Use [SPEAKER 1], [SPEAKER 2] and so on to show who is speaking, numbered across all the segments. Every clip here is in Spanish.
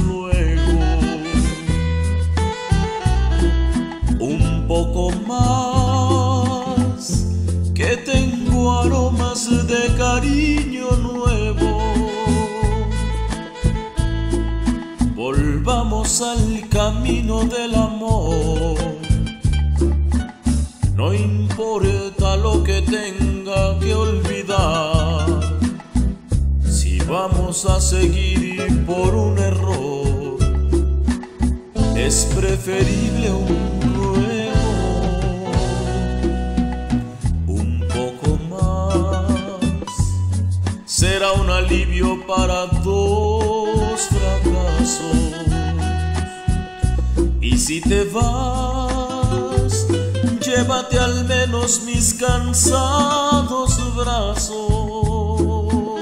[SPEAKER 1] luego. Un poco más, que tengo aromas de cariño nuevo. Volvamos al camino del amor. No importa lo que tenga que olvidar, si vamos a seguir por un error, es preferible un ruego. Un poco más será un alivio para dos fracasos. Y si te vas, llévate al menos mis cansados brazos.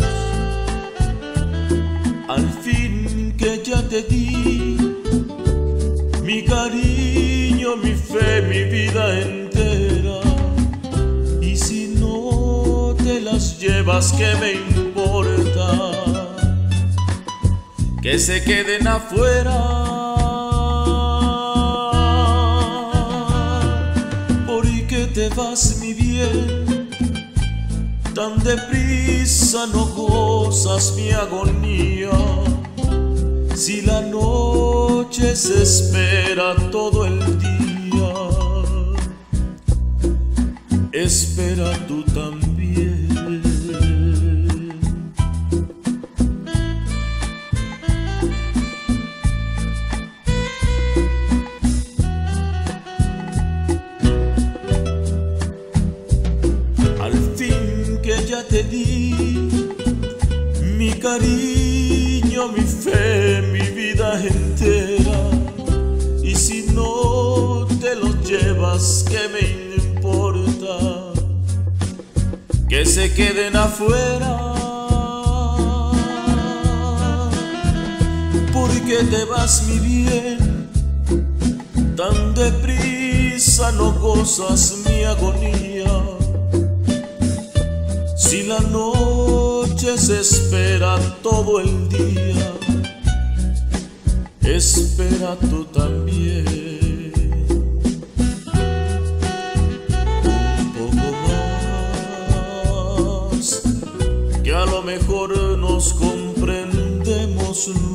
[SPEAKER 1] Al fin que ya te di mi cariño, mi fe, mi vida entera. Y si no te las llevas, ¿qué me importa? Que se queden afuera. Te vas, mi bien, tan deprisa no gozas mi agonía. Si la noche se espera todo el día, espera tú también. Ya te di mi cariño, mi fe, mi vida entera. Y si no te lo llevas, ¿qué me importa? Que se queden afuera. Porque te vas, mi bien, tan deprisa no gozas mi agonía. Si la noche se espera todo el día, espera tú también. Un poco más, que a lo mejor nos comprendemos